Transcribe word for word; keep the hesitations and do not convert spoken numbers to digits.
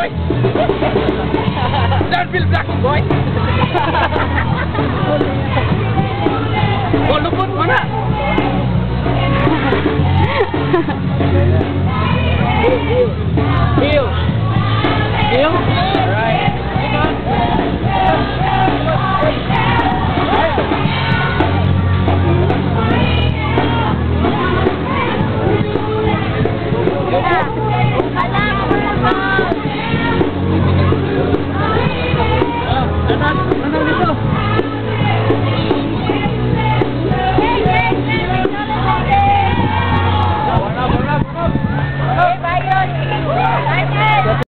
boy. Don't feel black, boy. Oh, luput mana? Heel. Heel. Right. Anak, anak.